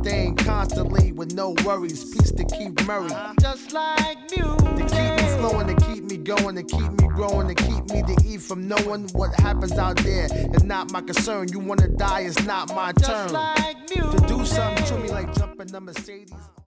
thing constantly with no worries. Peace to Keith Murray. Just like music. To keep me flowing, to keep me going, to keep me growing, to keep me to eat from knowing what happens out there. It's not my concern. You wanna die, it's not my turn. Just like music. To do something to me like jumping the Mercedes.